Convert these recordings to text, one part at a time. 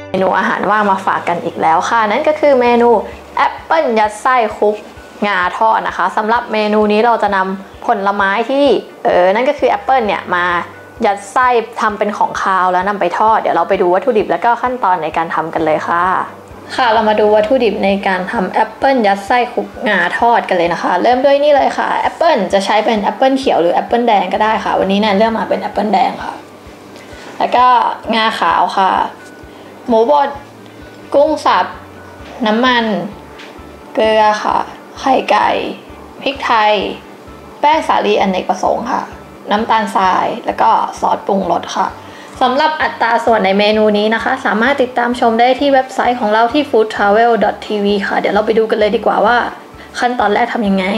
เมนูอาหารว่างมาฝากกันอีกแล้วค่ะนั่นก็คือเมนูแอปเปิ้ลยัดไส้คลุกงาทอดนะคะสำหรับเมนูนี้เราจะนำผลไม้ที่นั่นก็คือแอปเปิ้ลเนี่ยมายัดไส้ทำเป็นของคาวแล้วนำไปทอดเดี๋ยวเราไปดูวัตถุดิบแล้วก็ขั้นตอนในการทำกันเลยค่ะเรามาดูวัตถุดิบในการทำแอปเปิ้ลยัดไส้คลุกงาทอดกันเลยนะคะเริ่มด้วยนี่เลยค่ะแอปเปิ้ลจะใช้เป็นแอปเปิ้ลเขียวหรือแอปเปิ้ลแดงก็ได้ค่ะวันนี้นันเลือกมาเป็นแอปเปิ้ลแดงค่ะแล้วก็งาขาวค่ะหมูบดกุ้งสับน้ำมันเกลือค่ะไข่ไก่พริกไทยแป้งสาลีอเนกประสงค์ค่ะน้ำตาลทรายแล้วก็ซอสปรุงรสค่ะสำหรับอัตราส่วนในเมนูนี้นะคะสามารถติดตามชมได้ที่เว็บไซต์ของเราที่ foodtravel.tv ค่ะเดี๋ยวเราไปดูกันเลยดีกว่าว่าขั้นตอนแรกทำยังไง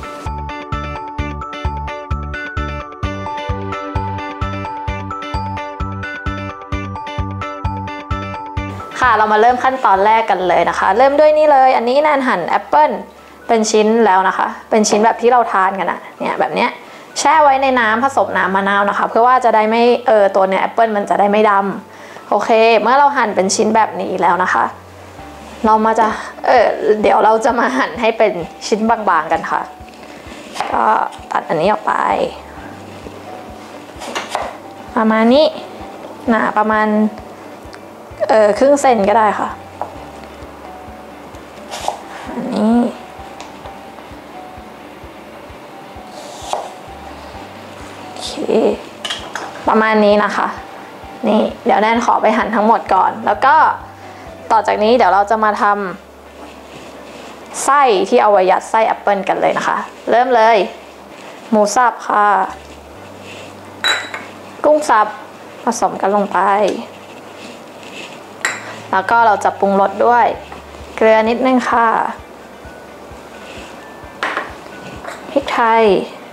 เรามาเริ่มขั้นตอนแรกกันเลยนะคะเริ่มด้วยนี่เลยอันนี้แนนหั่นแอปเปิ้ลเป็นชิ้นแล้วนะคะเป็นชิ้นแบบที่เราทานกันเนี่ยแบบเนี้ยแช่ไว้ในน้ำผสมน้ำมะนาวนะคะเพื่อว่าจะได้ไม่ตัวเนื้อแอปเปิ้ลมันจะได้ไม่ดำโอเคเมื่อเราหั่นเป็นชิ้นแบบนี้แล้วนะคะเรามาจะเดี๋ยวเราจะมาหั่นให้เป็นชิ้นบางๆกันค่ะก็ตัดอันนี้ออกไปประมาณนี้หนาประมาณครึ่งเซนก็ได้ค่ะอันนี้โอเคประมาณนี้นะคะนี่เดี๋ยวแนนขอไปหั่นทั้งหมดก่อนแล้วก็ต่อจากนี้เดี๋ยวเราจะมาทำไส้ที่เอาไว้ยัดไส้แอปเปิลกันเลยนะคะเริ่มเลยหมูสับค่ะกุ้งสับผสมกันลงไปแล้วก็เราจะปรุงรสด้วยเกลือนิดนึงค่ะพริกไทย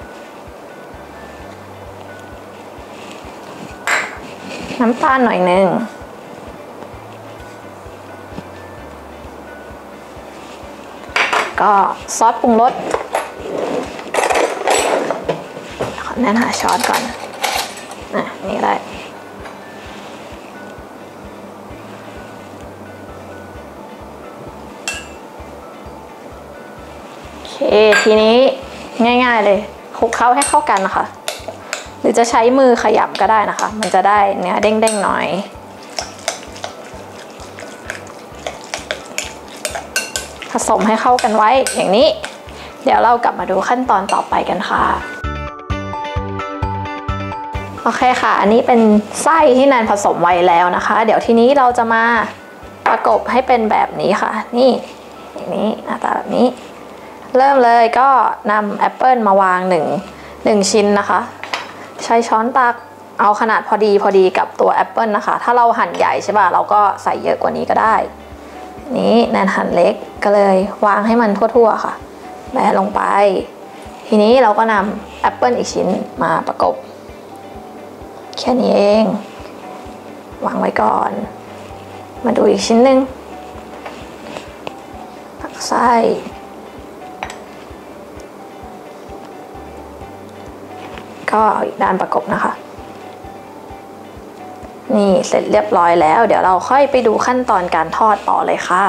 น้ำตาลหน่อยนึงก็ซอสปรุงรสขอแนะนำหาช้อนก่อนนี่ได้ทีนี้ง่ายๆเลยคลุกเคล้าให้เข้ากันนะคะหรือจะใช้มือขยำก็ได้นะคะมันจะได้เนื้อเด้งๆหน่อยผสมให้เข้ากันไว้อย่างนี้เดี๋ยวเรากลับมาดูขั้นตอนต่อไปกันค่ะโอเคค่ะอันนี้เป็นไส้ที่แนนผสมไว้แล้วนะคะเดี๋ยวทีนี้เราจะมาประกบให้เป็นแบบนี้ค่ะนี่อย่างนี้หน้าตาแบบนี้เริ่มเลยก็นำแอปเปิลมาวางหนึ่งชิ้นนะคะใช้ช้อนตักเอาขนาดพอดีกับตัวแอปเปิลนะคะถ้าเราหั่นใหญ่ใช่ป่ะเราก็ใส่เยอะกว่านี้ก็ได้นี้แนนหั่นเล็กก็เลยวางให้มันทั่วๆค่ะแบะลงไปทีนี้เราก็นำแอปเปิลอีกชิ้นมาประกบแค่นี้เองวางไว้ก่อนมาดูอีกชิ้นหนึ่งตักไส้ก็อีกด้านประกบนะคะนี่เสร็จเรียบร้อยแล้วเดี๋ยวเราค่อยไปดูขั้นตอนการทอดต่อเลยค่ะ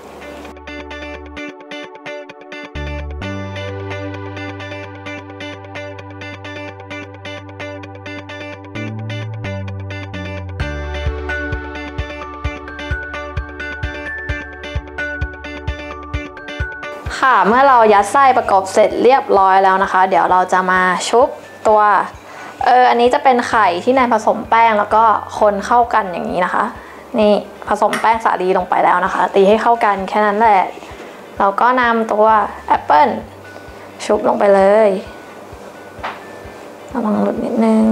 เมื่อเรายัดไส้ประกบเสร็จเรียบร้อยแล้วนะคะเดี๋ยวเราจะมาชุบตัวอันนี้จะเป็นไข่ที่นายผสมแป้งแล้วก็คนเข้ากันอย่างนี้นะคะนี่ผสมแป้งสาลีลงไปแล้วนะคะตีให้เข้ากันแค่นั้นแหละเราก็นำตัวแอปเปิ้ลชุบลงไปเลยระวังหลุดนิดนึง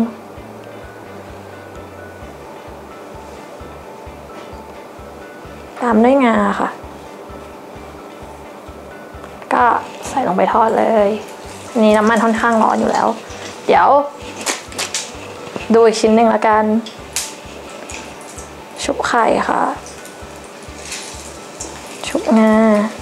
ตามด้วยงาค่ะก็ใส่ลงไปทอดเลยนี่น้ำมันค่อนข้างร้อนอยู่แล้วเดี๋ยวดูอีกชิ้นหนึ่งละกันชุบไข่ค่ะชุบงา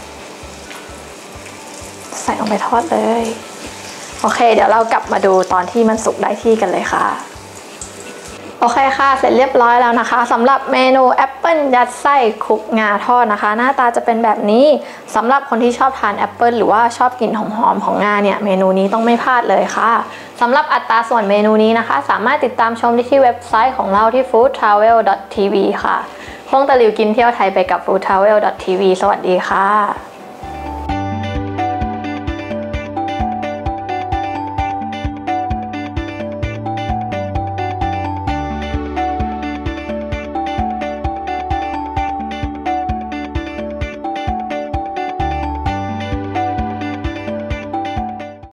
ใส่ลงไปทอดเลยโอเคเดี๋ยวเรากลับมาดูตอนที่มันสุกได้ที่กันเลยค่ะโอเคค่ะเสร็จเรียบร้อยแล้วนะคะสำหรับเมนูแอปเปิลยัดไส้คลุกงาทอดนะคะ หน้าตาจะเป็นแบบนี้สำหรับคนที่ชอบทานแอปเปิลหรือว่าชอบกลิ่นหอมๆของงาเนี่ยเมนูนี้ต้องไม่พลาดเลยค่ะสำหรับอัตราส่วนเมนูนี้นะคะสามารถติดตามชมได้ที่เว็บไซต์ของเราที่ foodtravel.tv ค่ะคงตะหลิวกินเที่ยวไทยไปกับ foodtravel.tv สวัสดีค่ะ